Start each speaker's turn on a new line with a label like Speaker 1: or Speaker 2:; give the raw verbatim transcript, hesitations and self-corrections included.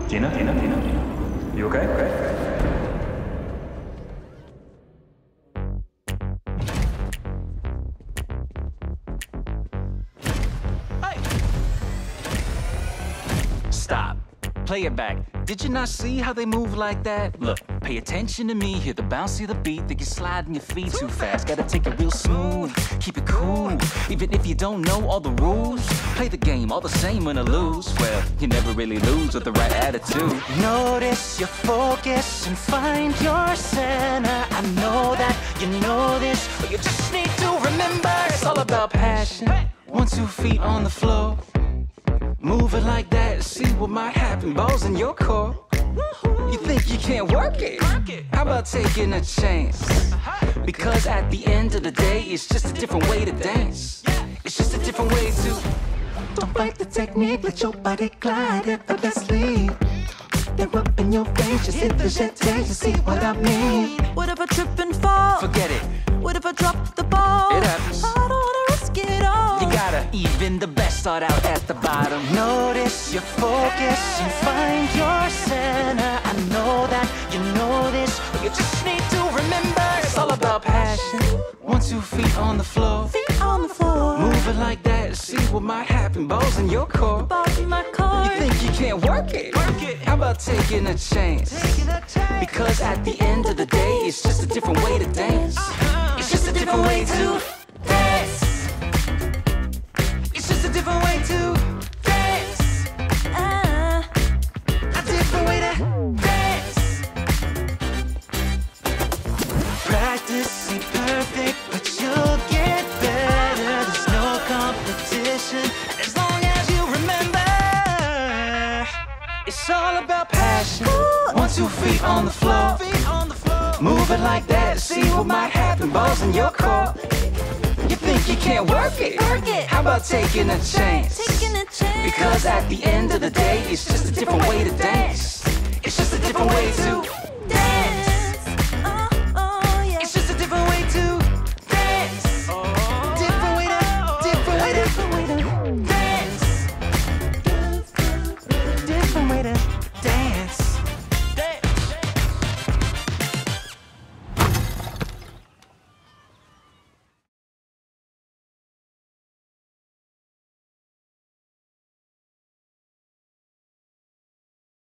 Speaker 1: Tina, Tina, Tina, you okay? Okay.
Speaker 2: Hey. Stop. Play it back. Did you not see how they move like that? Look, pay attention to me, hear the bounce of the beat. Think you're sliding your feet too fast. Gotta take it real smooth, keep it cool. Even if you don't know all the rules, play the game all the same when I lose. Well, you never really lose with the right attitude. Notice your focus and find your center. I know that you know this, but you just need to remember it's all about passion. One, two feet on the floor. Move it like that, see what might happen. Balls in your core. You think you can't work it? How about taking a chance? Because at the end of the day, it's just a different way to dance. It's just a different way to.
Speaker 3: Don't fight the technique, let your body glide effortlessly. They're up in your face, just hit the jeté, you see what I mean?
Speaker 4: What if I trip and fall?
Speaker 2: Forget it.
Speaker 4: What if I drop the ball?
Speaker 2: It happens.
Speaker 4: I don't wanna risk it all.
Speaker 2: You gotta, even the best start out at the bottom. Notice your focus and find your center. I know that you know this, but you just need to remember it's all about passion. One, two feet on the floor.
Speaker 4: Feet on the floor.
Speaker 2: Move it like that, see what might happen. Balls in your core.
Speaker 4: Balls in my core.
Speaker 2: You think you can't work it? Work it. How about taking a chance?
Speaker 4: Taking a chance.
Speaker 2: Because at the end of the day, it's just a different way to dance. It's just a different way to dance. It's just a different way to dance.
Speaker 4: Uh,
Speaker 2: A different way to dance. Practice ain't perfect, but you'll get better. There's no competition as long as you remember. It's all about passion. One, two feet on the floor. Move it like that, see what might happen. Balls in your core. You think you can't work it?
Speaker 4: Work it.
Speaker 2: How about taking a chance?
Speaker 4: taking a chance.
Speaker 2: Because at the end of the day, it's just a different way to dance. It's just a different way to